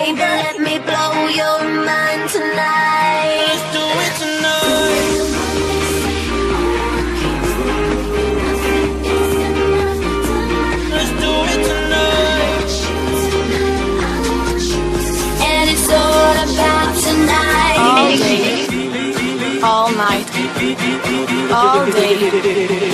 baby, let me blow your mind tonight. Let's do it tonight. Let's do it tonight. And it's all about tonight. All day, all night, all day.